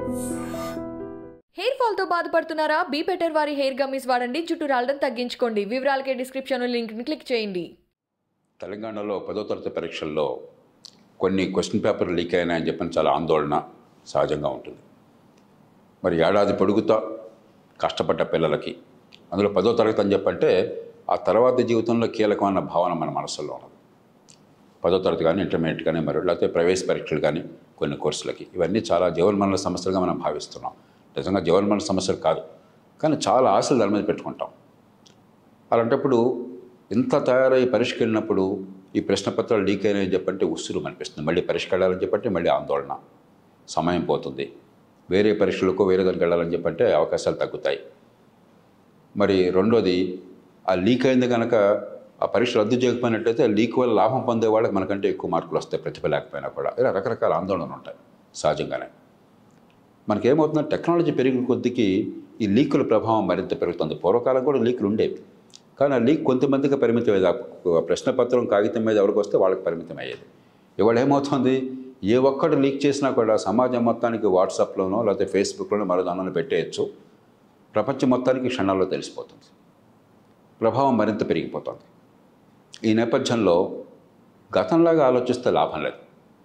Hair fall తో బాధపడుతున్నారా? Be Better వారి హెయిర్ గమ్మీస్ వాడండి, జుట్టు రాలడం తగ్గించుకోండి. వివరాలకే డిస్క్రిప్షన్ లింక్ ని క్లిక్ చేయండి. తెలంగాణలో 10వ తరగతి పరీక్షల్లో కొన్ని క్వశ్చన్ పేపర్లు లీక్ అయినాయని చెప్పని చాలా ఆందోళన సహజంగా ఉంటుంది. మరి ఏడాది పొడుగుతా కష్టపడ్డ పిల్లలకి అందులో 10వ తరగతి అని చెప్పంటే ఆ తర్వాత జీవితంలో కీలకమైన భావన మన మనసులో ఉన్నది. 10వ తరగతి కానీ ఇంటర్మీడియట్ కానీ మరి లేకపోతే ప్రవేశ పరీక్షలు కానీ కొన్ని కోర్సులకి ఇవన్నీ చాలా జీవన్మరణ సమస్యలుగా మనం భావిస్తున్నాం. నిజంగా జీవన్మరణ సమస్యలు కాదు, కానీ చాలా ఆశలు దాని మీద పెట్టుకుంటాం. అలాంటప్పుడు ఇంత తయారై పరీక్షకి వెళ్ళినప్పుడు ఈ ప్రశ్నపత్రాలు లీక్ అయినాయని చెప్పంటే ఉసురు అనిపిస్తుంది. మళ్ళీ పరీక్షకి వెళ్ళాలని చెప్పంటే మళ్ళీ ఆందోళన, సమయం పోతుంది. వేరే పరీక్షలకు వేరే దానికి వెళ్ళాలని చెప్పంటే అవకాశాలు తగ్గుతాయి. మరి రెండోది, ఆ లీక్ అయింది కనుక ఆ పరీక్ష రద్దు చేయకపోయినట్టయితే లీక్ వల్ల లాభం పొందే వాళ్ళకి మనకంటే ఎక్కువ మార్కులు వస్తాయి, ప్రతిభ లేకపోయినా కూడా. ఇలా రకరకాల ఆందోళనలు ఉంటాయి సహజంగానే. మనకేమవుతుందంటే టెక్నాలజీ పెరిగిన కొద్దికి ఈ లీకుల ప్రభావం మరింత పెరుగుతుంది. పూర్వకాలం కూడా లీకులు ఉండేవి, కానీ ఆ లీక్ కొంతమందికి పరిమితం అయ్యేది. ఆ ప్రశ్నపత్రం కాగితం మీద ఎవరికి వస్తే వాళ్ళకి పరిమితం అయ్యేది. ఇవాళ ఏమవుతుంది, ఏ ఒక్కటి లీక్ చేసినా కూడా సమాజం మొత్తానికి వాట్సాప్లోనో లేకపోతే ఫేస్బుక్లోనో మరో దానిలో పెట్టేయచ్చు. ప్రపంచం మొత్తానికి క్షణాల్లో తెలిసిపోతుంది. ప్రభావం మరింత పెరిగిపోతుంది. ఈ నేపథ్యంలో గతంలాగా ఆలోచిస్తే లాభం లేదు.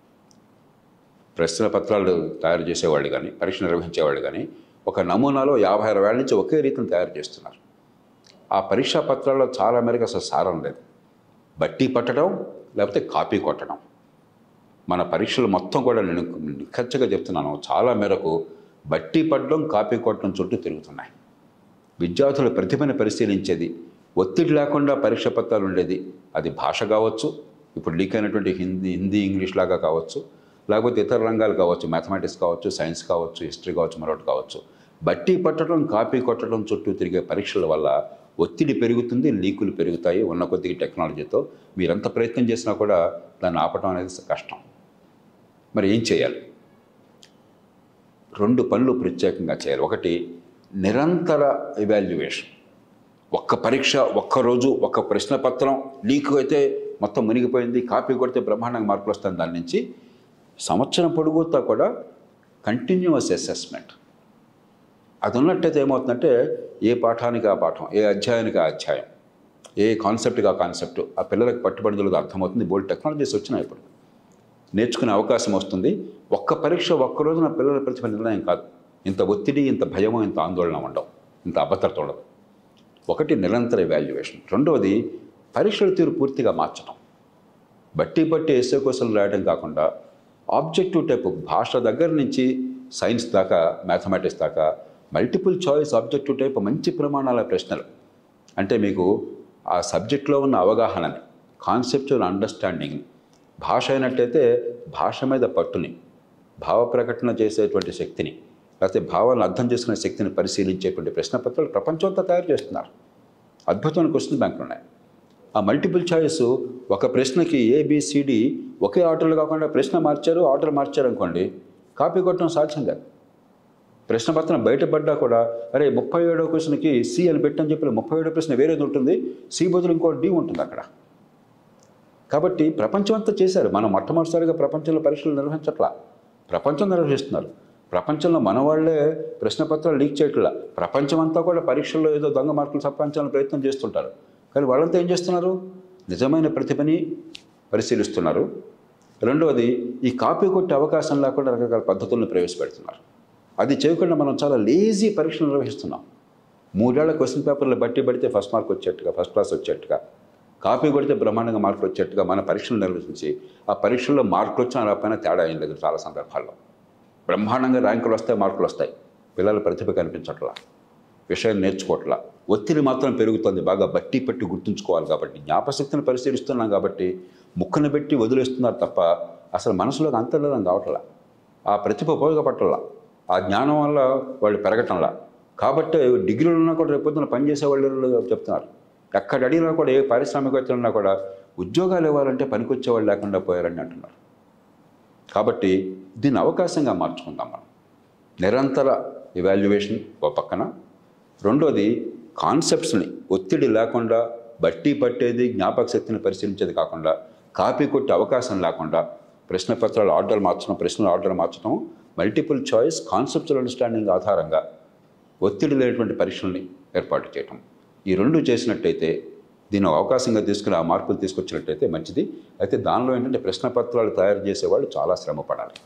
ప్రశ్న పత్రాలు తయారు చేసేవాళ్ళు కానీ పరీక్ష నిర్వహించేవాళ్ళు కానీ ఒక నమూనాలో 50-60 ఏళ్ళ నుంచి ఒకే రీతిని తయారు చేస్తున్నారు. ఆ పరీక్షా పత్రాల్లో చాలా మేరకు అసలు సారం లేదు. బట్టి పట్టడం లేకపోతే కాపీ కొట్టడం. మన పరీక్షలు మొత్తం కూడా నేను నిఖచ్చిగా చెప్తున్నాను, చాలా మేరకు బట్టి పట్టడం కాపీ కొట్టడం చుట్టూ తిరుగుతున్నాయి. విద్యార్థుల ప్రతిభను పరిశీలించేది, ఒత్తిడి లేకుండా పరీక్ష పత్రాలు ఉండేది. అది భాష కావచ్చు, ఇప్పుడు లీక్ అయినటువంటి హిందీ ఇంగ్లీష్ లాగా కావచ్చు, లేకపోతే ఇతర రంగాలు కావచ్చు, మ్యాథమెటిక్స్ కావచ్చు, సైన్స్ కావచ్చు, హిస్టరీ కావచ్చు, మరొకటి కావచ్చు. బట్టి పట్టడం కాపీ కొట్టడం చుట్టూ తిరిగే పరీక్షల వల్ల ఒత్తిడి పెరుగుతుంది, లీకులు పెరుగుతాయి. ఉన్న కొద్దిగా టెక్నాలజీతో మీరెంత ప్రయత్నం చేసినా కూడా దాన్ని ఆపటం అనేది కష్టం. మరి ఏం చేయాలి? 2 పనులు ప్రత్యేకంగా చేయాలి. ఒకటి, నిరంతర ఎవాల్యుయేషన్. ఒక్క పరీక్ష, ఒక్కరోజు, ఒక్క ప్రశ్నపత్రం లీక్ అయితే మొత్తం మునిగిపోయింది, కాపీ కొడితే బ్రహ్మాండంగా మార్కులు వస్తాయి. దాని నుంచి సంవత్సరం పొడుగుతా కూడా కంటిన్యూస్ అసెస్మెంట్. అది ఉన్నట్టయితే ఏమవుతుందంటే ఏ పాఠానికి ఆ పాఠం, ఏ అధ్యాయానికి ఆ అధ్యాయం, ఏ కాన్సెప్ట్కి ఆ కాన్సెప్ట్ ఆ పిల్లలకు పట్టుబడుదలకు అర్థమవుతుంది. బోల్డ్ టెక్నాలజీస్ వచ్చినాయి, ఇప్పుడు నేర్చుకునే అవకాశం వస్తుంది. ఒక్క పరీక్ష ఒక్కరోజు నా పిల్లల ప్రతిభ నిర్ణయం కాదు. ఇంత ఒత్తిడి, ఇంత భయము, ఇంత ఆందోళన ఉండవు, ఇంత అభద్రత ఉండదు. ఒకటి, నిరంతర ఎవాల్యుయేషన్. రెండవది, పరీక్షల తీరు పూర్తిగా మార్చడం. బట్టి ఎస్ఏ క్వశ్చన్లు రాయడం కాకుండా ఆబ్జెక్టివ్ టైప్, భాష దగ్గర నుంచి సైన్స్ దాకా, మ్యాథమెటిక్స్ దాకా మల్టిపుల్ చాయిస్ ఆబ్జెక్టివ్ టైప్ మంచి ప్రమాణాల ప్రశ్నలు. అంటే మీకు ఆ సబ్జెక్ట్లో ఉన్న అవగాహనని, కాన్సెప్చువల్ అండర్స్టాండింగ్ని, భాష అయినట్టయితే భాష మీద పట్టుని, భావ ప్రకటన చేసేటువంటి శక్తిని, లేకపోతే భావాలను అర్థం చేసుకునే శక్తిని పరిశీలించేటువంటి ప్రశ్నపత్రాలు ప్రపంచంతో తయారు చేస్తున్నారు. అద్భుతమైన క్వశ్చన్ బ్యాంకులు ఉన్నాయి. ఆ మల్టిపుల్ చాయిస్, ఒక ప్రశ్నకి ఏబిసిడి ఒకే ఆర్డర్లు కాకుండా ప్రశ్న మార్చారు, ఆర్డర్ మార్చారు అనుకోండి, కాపీ కొట్టడం సాధ్యం కాదు. ప్రశ్నపత్రం బయటపడ్డా కూడా అరే 37వ క్వశ్చన్కి సి అని పెట్టని చెప్పి 37వ ప్రశ్న వేరేది ఉంటుంది, సి బదులు ఇంకో డి ఉంటుంది అక్కడ. కాబట్టి ప్రపంచం అంతా చేశారు. మనం మొట్టమొదటిసారిగా ప్రపంచంలో పరీక్షలు నిర్వహించట్లా, ప్రపంచం నిర్వహిస్తున్నారు. ప్రపంచంలో మన వాళ్ళే ప్రశ్నపత్రాలు లీక్ చేయట్లా. ప్రపంచం అంతా కూడా పరీక్షల్లో ఏదో దొంగ మార్కులు సంపాదించాలని ప్రయత్నం చేస్తుంటారు. కానీ వాళ్ళంతా ఏం చేస్తున్నారు? నిజమైన ప్రతిభని పరిశీలిస్తున్నారు. రెండవది, ఈ కాపీ కొట్టే అవకాశం లేకుండా రకరకాల పద్ధతులను ప్రవేశపెడుతున్నారు. అది చేయకుండా మనం చాలా లేజీ పరీక్షలు నిర్వహిస్తున్నాం. 3 ఏళ్ల క్వశ్చన్ పేపర్లు బట్టి పడితే ఫస్ట్ మార్క్ వచ్చేట్టుగా, ఫస్ట్ క్లాస్ వచ్చేట్టుగా, కాపీ కొడితే బ్రహ్మాండంగా మార్కులు వచ్చేట్టుగా మన పరీక్షలు నిర్వహించి ఆ పరీక్షల్లో మార్కులు వచ్చినా రాకపోయినా తేడా ఏం లేదు. చాలా సందర్భాల్లో బ్రహ్మాండంగా ర్యాంకులు వస్తాయి, మార్కులు వస్తాయి. పిల్లల ప్రతిభ కనిపించట్లా, విషయం నేర్చుకోవట్లా. ఒత్తిడి మాత్రం పెరుగుతుంది. బాగా బట్టి పట్టి గుర్తుంచుకోవాలి కాబట్టి, జ్ఞాపశక్తిని పరిశీలిస్తున్నాం కాబట్టి ముక్కును పెట్టి వదిలేస్తున్నారు తప్ప అసలు మనసులోకి అంతర్లీనం కావట్లా. ఆ ప్రతిభ ఉపయోగపట్టాల, ఆ జ్ఞానం వల్ల వాళ్ళు పెరగటంలా. కాబట్టి డిగ్రీలు ఉన్నా కూడా రేపొద్దున పనిచేసే వాళ్ళు చెప్తున్నారు, ఎక్కడ అడిగినా కూడా ఏ పారిశ్రామికవేత్తలు ఉన్నా కూడా ఉద్యోగాలు ఇవ్వాలంటే పనికొచ్చేవాళ్ళు లేకుండా పోయారని అంటున్నారు. కాబట్టి దీన్ని అవకాశంగా మార్చుకుందాం మనం. నిరంతర ఎవాల్యుయేషన్ ఒక పక్కన, రెండోది కాన్సెప్ట్స్ని ఒత్తిడి లేకుండా బట్టి పట్టేది, జ్ఞాపక శక్తిని పరిశీలించేది కాకుండా, కాపీ కొట్టే అవకాశం లేకుండా ప్రశ్నపత్రాలు ఆర్డర్ మార్చడం, ప్రశ్నల ఆర్డర్ మార్చడం మల్టిపుల్ చాయిస్ కాన్సెప్చువల్ అండర్స్టాండింగ్ ఆధారంగా ఒత్తిడి లేనటువంటి పరీక్షల్ని ఏర్పాటు చేయటం. ఈ రెండు చేసినట్టయితే దీన్ని అవకాశంగా తీసుకుని ఆ మార్పులు తీసుకొచ్చినట్టయితే మంచిది. అయితే దానిలో ఏంటంటే ప్రశ్నపత్రాలు తయారు చేసేవాళ్ళు చాలా శ్రమ పడాలి,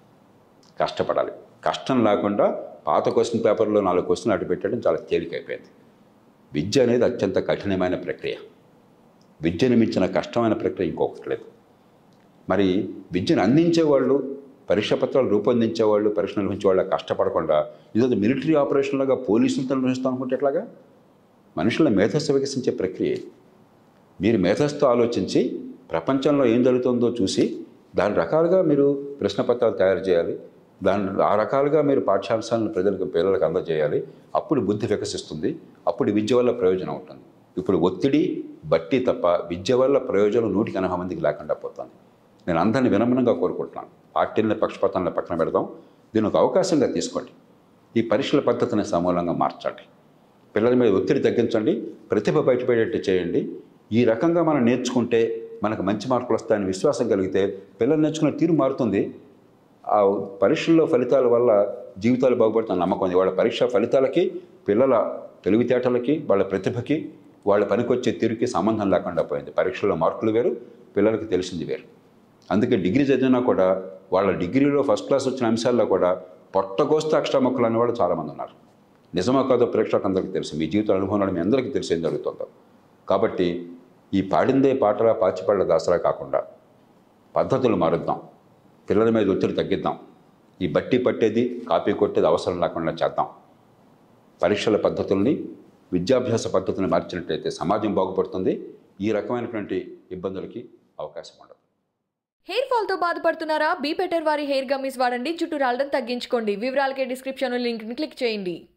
కష్టపడాలి. కష్టం లేకుండా పాత క్వశ్చన్ పేపర్లో 4 క్వశ్చన్లు అటు పెట్టడం చాలా తేలికైపోయింది. విద్య అనేది అత్యంత కఠినమైన ప్రక్రియ. విద్యను మించిన కష్టమైన ప్రక్రియ ఇంకొకటి లేదు. మరి విద్యను అందించేవాళ్ళు, పరీక్ష పత్రాలు రూపొందించేవాళ్ళు, పరీక్ష నిర్వహించేవాళ్ళు కష్టపడకుండా ఇదో మిలిటరీ ఆపరేషన్లాగా పోలీసులతో నిర్వహిస్తాం అనుకుంటే ఎట్లాగా? మనుషుల మేధస్సు వికసించే ప్రక్రియ. మీరు మేధస్సుతో ఆలోచించి ప్రపంచంలో ఏం జరుగుతుందో చూసి దాని రకాలుగా మీరు ప్రశ్నపత్రాలు తయారు చేయాలి. ఆ రకాలుగా మీరు పాఠ్యాంశాలను పిల్లలకు అందజేయాలి. అప్పుడు బుద్ధి వికసిస్తుంది. అప్పుడు విద్య వల్ల ప్రయోజనం ఉంటుంది. ఇప్పుడు ఒత్తిడి బట్టి తప్ప విద్య వల్ల ప్రయోజనం 180 మందికి లేకుండా పోతుంది. నేను అందరినీ వినమ్రంగా కోరుకుంటున్నాను. పార్టీలని పక్షపాతాలను పక్కన పెడదాం. దీన్ని ఒక అవకాశంగా తీసుకోండి. ఈ పరీక్షల పద్ధతిని సమూలంగా మార్చండి. పిల్లల మీద ఒత్తిడి తగ్గించండి. ప్రతిభ బయటపడేట్టు చేయండి. ఈ రకంగా మనం నేర్చుకుంటే మనకు మంచి మార్కులు వస్తాయని విశ్వాసం కలిగితే పిల్లలు నేర్చుకునే తీరు మారుతుంది. ఆ పరీక్షల్లో ఫలితాల వల్ల జీవితాలు బాగుపడుతున్న నమ్మకం ఉంది. వాళ్ళ పరీక్ష ఫలితాలకి, పిల్లల తెలివితేటలకి, వాళ్ళ ప్రతిభకి, వాళ్ళ పనికొచ్చే తీరుకి సంబంధం లేకుండా పోయింది. పరీక్షల్లో మార్కులు వేరు, పిల్లలకి తెలిసింది వేరు. అందుకే డిగ్రీ చదివినా కూడా వాళ్ళ డిగ్రీలో ఫస్ట్ క్లాస్ వచ్చిన అంశాల్లో కూడా పొట్టగోస్తే అక్షరముక్కలు అనేవాళ్ళు చాలామంది ఉన్నారు. నిజమో కాదో ప్రేక్షకులకు అందరికీ తెలుసు. మీ జీవిత అనుభవం మీ అందరికీ తెలిసి ఏం జరుగుతుందో. కాబట్టి ఈ పాడిందే పాటలా పాచిపళ్ళ దాసరా కాకుండా పద్ధతులు మారుద్దాం. పిల్లల మీద ఒత్తిడి తగ్గిద్దాం. ఈ బట్టి పట్టేది, కాపీ కొట్టేది అవసరం లేకుండా చేద్దాం. పరీక్షల పద్ధతుల్ని, విద్యాభ్యాస పద్ధతులను మార్చినట్లయితే సమాజం బాగుపడుతుంది. ఈ రకమైనటువంటి ఇబ్బందులకి అవకాశం ఉండదు. హెయిర్ ఫాల్ తో బాధపడుతున్నారా? బీ బెటర్ వారి హెయిర్ గమ్మీస్ వాడండి. జుట్టు రాలడం తగ్గించుకోండి. వివరాలకే డిస్క్రిప్షన్ లింక్ ని క్లిక్ చేయండి.